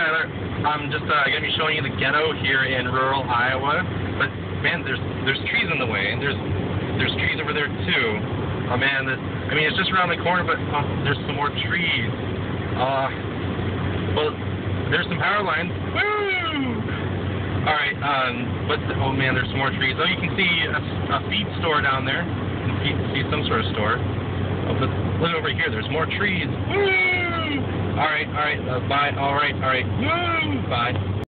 Tyler. I'm just gonna be showing you the ghetto here in rural Iowa. But man, there's trees in the way, and there's trees over there too. Oh man, I mean it's just around the corner, but there's some more trees. Well, there's some power lines. Woo! All right, oh man, there's some more trees. Oh, you can see a feed store down there. You can see some sort of store. Oh, but look over here. There's more trees. Woo! All right. Bye. All right. Woo! Bye.